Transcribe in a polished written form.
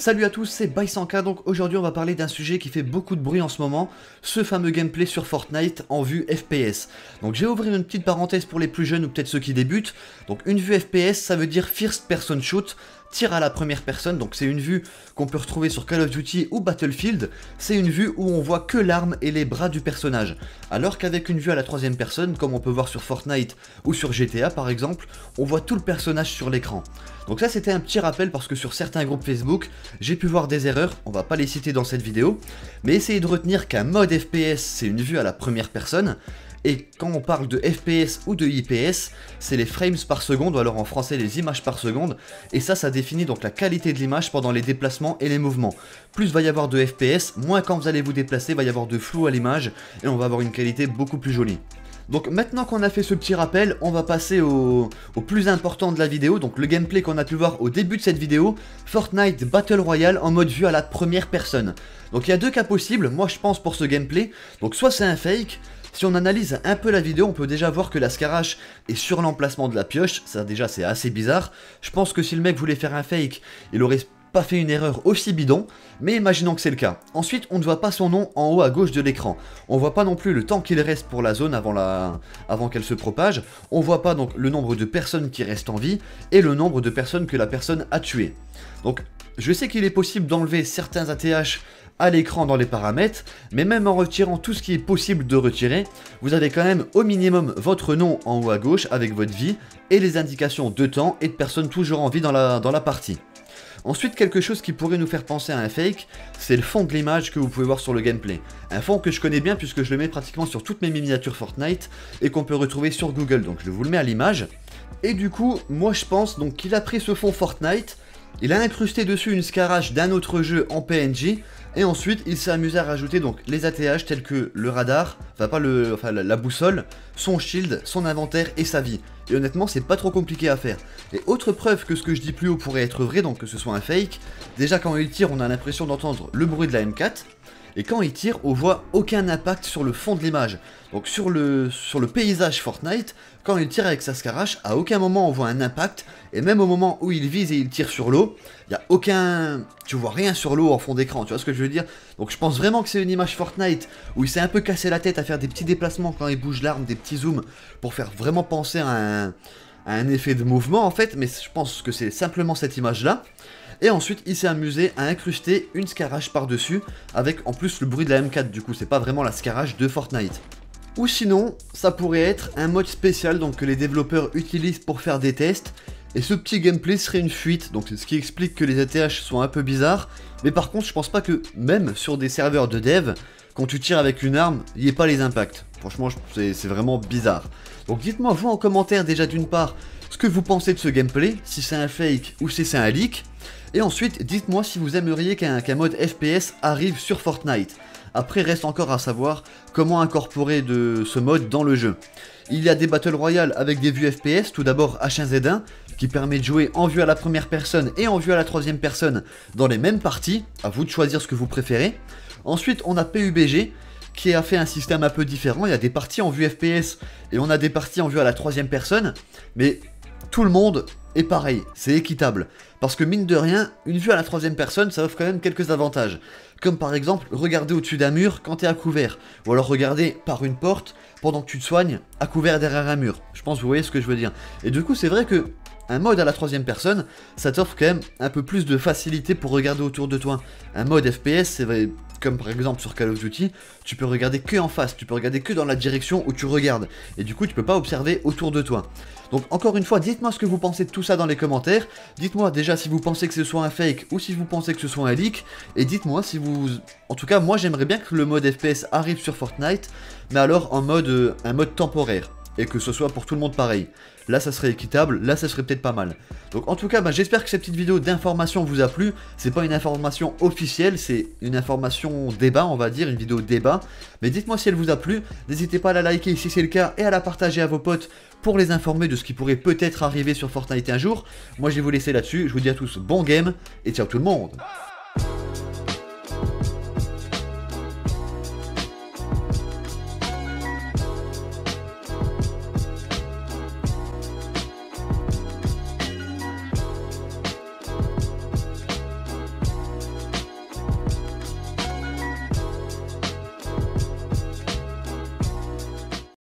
Salut à tous, c'est By100K. Donc aujourd'hui on va parler d'un sujet qui fait beaucoup de bruit en ce moment, ce fameux gameplay sur Fortnite en vue FPS. Donc j'ai ouvert une petite parenthèse pour les plus jeunes ou peut-être ceux qui débutent. Donc une vue FPS, ça veut dire First Person Shoot, tir à la première personne. Donc c'est une vue qu'on peut retrouver sur Call of Duty ou Battlefield. C'est une vue où on voit que l'arme et les bras du personnage. Alors qu'avec une vue à la troisième personne, comme on peut voir sur Fortnite ou sur GTA par exemple, on voit tout le personnage sur l'écran. Donc ça c'était un petit rappel parce que sur certains groupes Facebook, j'ai pu voir des erreurs, on va pas les citer dans cette vidéo, mais essayez de retenir qu'un mode FPS c'est une vue à la première personne, et quand on parle de FPS ou de IPS, c'est les frames par seconde, ou alors en français les images par seconde, et ça définit donc la qualité de l'image pendant les déplacements et les mouvements. Plus va y avoir de FPS, moins quand vous allez vous déplacer, va y avoir de flou à l'image, et on va avoir une qualité beaucoup plus jolie. Donc maintenant qu'on a fait ce petit rappel, on va passer au plus important de la vidéo, donc le gameplay qu'on a pu voir au début de cette vidéo, Fortnite Battle Royale en mode vue à la première personne. Donc il y a deux cas possibles, moi je pense pour ce gameplay, donc soit c'est un fake. Si on analyse un peu la vidéo, on peut déjà voir que la Scarache est sur l'emplacement de la pioche, ça déjà c'est assez bizarre. Je pense que si le mec voulait faire un fake, il aurait pas fait une erreur aussi bidon, mais imaginons que c'est le cas. Ensuite, on ne voit pas son nom en haut à gauche de l'écran. On voit pas non plus le temps qu'il reste pour la zone avant qu'elle se propage. On voit pas donc le nombre de personnes qui restent en vie et le nombre de personnes que la personne a tuées. Donc, je sais qu'il est possible d'enlever certains ATH à l'écran dans les paramètres, mais même en retirant tout ce qui est possible de retirer, vous avez quand même au minimum votre nom en haut à gauche avec votre vie et les indications de temps et de personnes toujours en vie dans la partie. Ensuite, quelque chose qui pourrait nous faire penser à un fake, c'est le fond de l'image que vous pouvez voir sur le gameplay. Un fond que je connais bien puisque je le mets pratiquement sur toutes mes miniatures Fortnite et qu'on peut retrouver sur Google, donc je vous le mets à l'image. Et du coup, moi je pense donc qu'il a pris ce fond Fortnite, il a incrusté dessus une Scarache d'un autre jeu en PNG, et ensuite il s'est amusé à rajouter donc les ATH tels que le radar, la boussole, son shield, son inventaire et sa vie. Et honnêtement c'est pas trop compliqué à faire. Et autre preuve que ce que je dis plus haut pourrait être vrai, donc que ce soit un fake, déjà quand il tire on a l'impression d'entendre le bruit de la M4, et quand il tire on voit aucun impact sur le fond de l'image. Donc sur le paysage Fortnite, quand il tire avec sa Scarache, à aucun moment on voit un impact, et même au moment où il vise et il tire sur l'eau, il n'y a aucun... tu vois rien sur l'eau en fond d'écran, tu vois ce que je veux dire? Donc je pense vraiment que c'est une image Fortnite où il s'est un peu cassé la tête à faire des petits déplacements quand il bouge l'arme, des petits zooms, pour faire vraiment penser à un effet de mouvement en fait, mais je pense que c'est simplement cette image là. Et ensuite il s'est amusé à incruster une Scarache par dessus, avec en plus le bruit de la M4, du coup c'est pas vraiment la Scarache de Fortnite. Ou sinon, ça pourrait être un mode spécial donc que les développeurs utilisent pour faire des tests, et ce petit gameplay serait une fuite, donc c'est ce qui explique que les ATH sont un peu bizarres, mais par contre je pense pas que même sur des serveurs de dev, quand tu tires avec une arme, il n'y ait pas les impacts. Franchement c'est vraiment bizarre. Donc dites-moi vous en commentaire déjà d'une part ce que vous pensez de ce gameplay, si c'est un fake ou si c'est un leak, et ensuite dites-moi si vous aimeriez qu'un mode FPS arrive sur Fortnite. Après reste encore à savoir comment incorporer de ce mode dans le jeu. Il y a des Battle Royale avec des vues FPS, tout d'abord H1Z1 qui permet de jouer en vue à la première personne et en vue à la troisième personne dans les mêmes parties, à vous de choisir ce que vous préférez. Ensuite on a PUBG qui a fait un système un peu différent, il y a des parties en vue FPS et on a des parties en vue à la troisième personne, mais tout le monde est pareil, c'est équitable. Parce que mine de rien, une vue à la troisième personne, ça offre quand même quelques avantages. Comme par exemple, regarder au-dessus d'un mur quand t'es à couvert. Ou alors regarder par une porte pendant que tu te soignes à couvert derrière un mur. Je pense que vous voyez ce que je veux dire. Et du coup, c'est vrai que un mode à la troisième personne, ça t'offre quand même un peu plus de facilité pour regarder autour de toi. Un mode FPS, c'est vrai, comme par exemple sur Call of Duty, tu peux regarder que en face, tu peux regarder que dans la direction où tu regardes. Et du coup, tu peux pas observer autour de toi. Donc encore une fois, dites-moi ce que vous pensez de tout ça dans les commentaires. Dites-moi déjà si vous pensez que ce soit un fake ou si vous pensez que ce soit un leak. Et dites-moi si vous... En tout cas, moi j'aimerais bien que le mode FPS arrive sur Fortnite, mais alors en mode, un mode temporaire. Et que ce soit pour tout le monde pareil. Là ça serait équitable, là ça serait peut-être pas mal. Donc en tout cas j'espère que cette petite vidéo d'information vous a plu. C'est pas une information officielle, c'est une information débat on va dire, une vidéo débat. Mais dites-moi si elle vous a plu, n'hésitez pas à la liker si c'est le cas et à la partager à vos potes pour les informer de ce qui pourrait peut-être arriver sur Fortnite un jour. Moi je vais vous laisser là-dessus, je vous dis à tous bon game et ciao tout le monde.